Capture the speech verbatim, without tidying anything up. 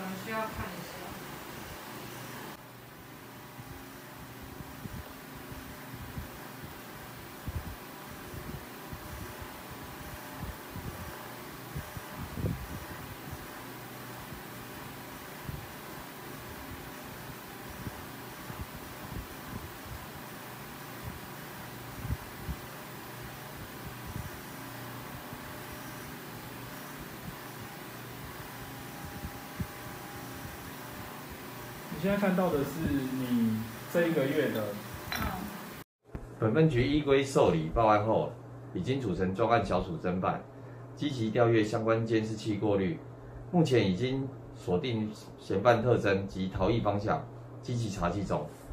能需要看一下。 你现在看到的是你这一个月的。 嗯。 本分局依规受理报案后，已经组成专案小组侦办，积极调阅相关监视器过滤，目前已经锁定嫌犯特征及逃逸方向，积极查缉中。